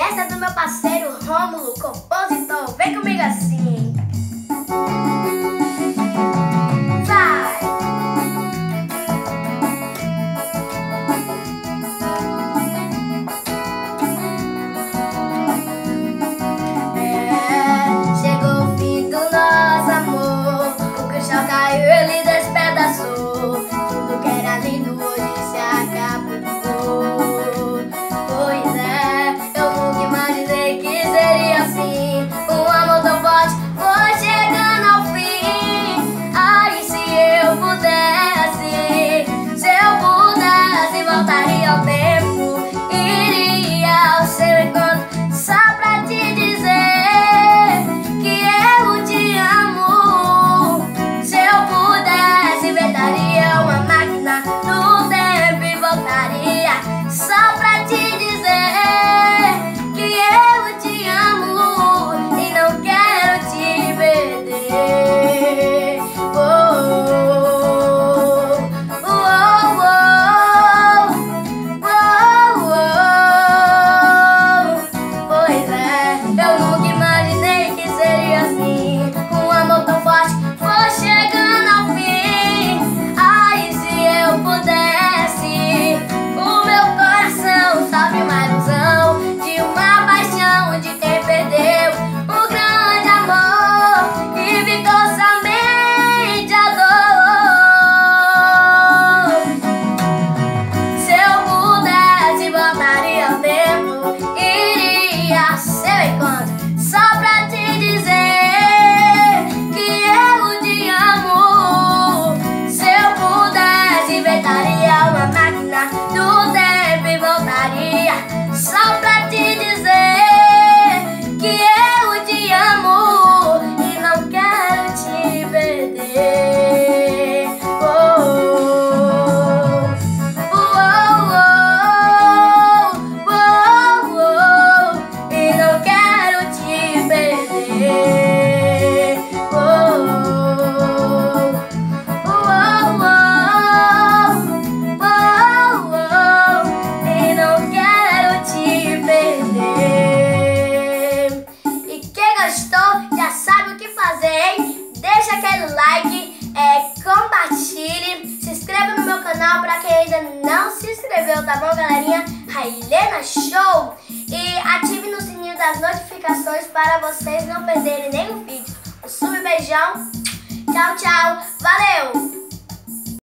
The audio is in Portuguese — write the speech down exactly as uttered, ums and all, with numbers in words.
essa é do meu parceiro Rômulo, compositor. Vem comigo assim. Vai! É, chegou o fim do nosso amor. O cristal caiu, ele despedaçou. Tudo que era lindo hoje se acabou. Pois é, eu nunca imaginei que seria assim. Um amor tão forte foi chegando ao fim. Ai, se eu pudesse, se eu pudesse, voltaria ao tempo, iria ao seu encontro só pra te dizer que eu te amo. Se eu pudesse, inventaria uma máquina do tempo e voltaria só pra te dizer que eu te amo e não quero te perder. Oh, oh, oh, oh, oh, oh. Pois é, eu nunca imaginei que seria assim. Um amor tão forte foi chegando ao fim. Ai, se eu pudesse, o meu coração sofre uma ilusão de uma paixão de quem perdeu um grande amor e ficou somente a dor. Se eu pudesse, voltaria ao tempo, iria ao seu encontro só pra te dizer que eu te amo. Se eu pudesse, inventaria uma máquina do tempo e voltaria só pra te dizer que eu te amo e não quero te perder. Oh, oh, oh, oh, oh, oh, e não quero te perder. Oh, oh, oh, oh, oh, e não quero te perder. E quem gostou já sabe o que fazer, hein? Deixa aquele like, é, compartilhe, se inscreva no meu canal pra quem ainda não se inscreveu, tá bom, galerinha? Railena Show! E ative no sininho das notificações para vocês não perderem nenhum vídeo. Um super beijão, tchau, tchau, valeu!